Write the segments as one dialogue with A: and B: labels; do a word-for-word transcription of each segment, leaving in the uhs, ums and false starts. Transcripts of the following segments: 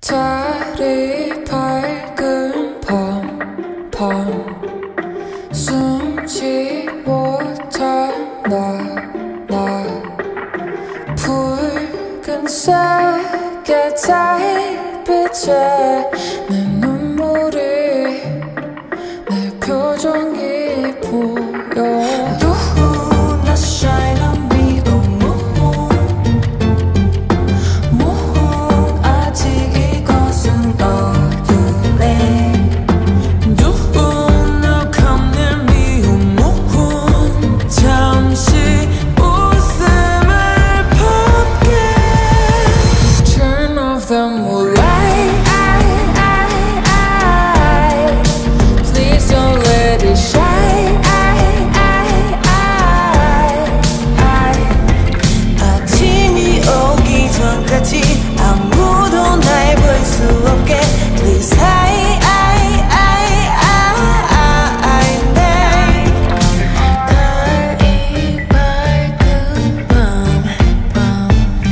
A: 달이 밝은 밤, 밤 숨지 못한 나, 나 붉은색의 달빛에 내 눈물이 내 표정이 보여. 누구나 shine on me, oh moon, moon. 아직 이곳은 어두래. 누구나 come near me, oh moon. 잠시 웃음을 품게. Turn off the moonlight, please don't let it shine.
B: 아무도 날 볼 수 없게 Please hide, hide, hide, hide, hide.
A: 달이 밝은 밤, 밤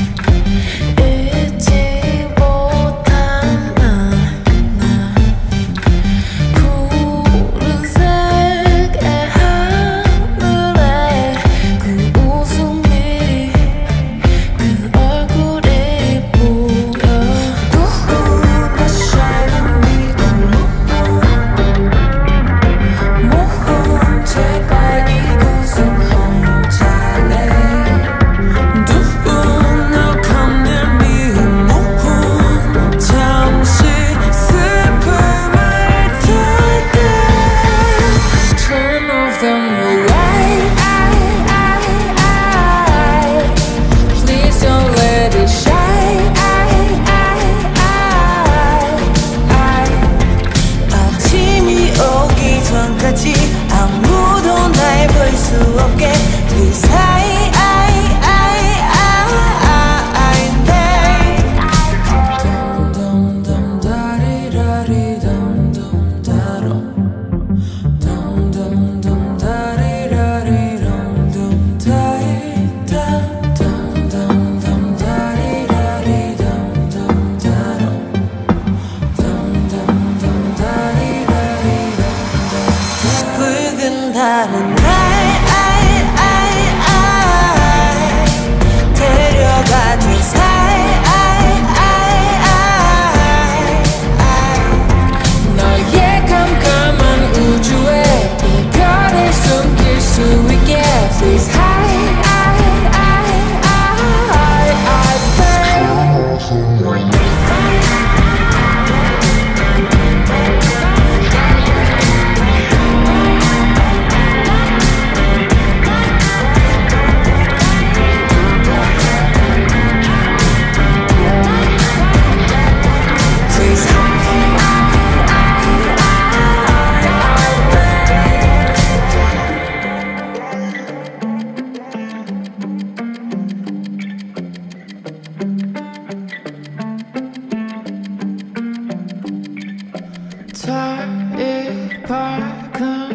A: 잊지 못한 나, 나 푸른색의 하늘에 그 웃음이 그 얼굴이
B: 아무도 날 볼 수 없게 Please hide, hide, hide, hide, hide.
A: Dum dum 다리라리 dum dum 다롱 dum dum dum 다리라리 dum dum 다이다 dum dum dum 다리라리 dum dum 다롱 dum dum dum 다리라리
B: 붉은 달은 날 데려가 주세요.
A: 너의 깜깜한 우주에 이 별을 숨길 수 있게 Please hide, hide, hide, hide, hide, hide. 달이 밝은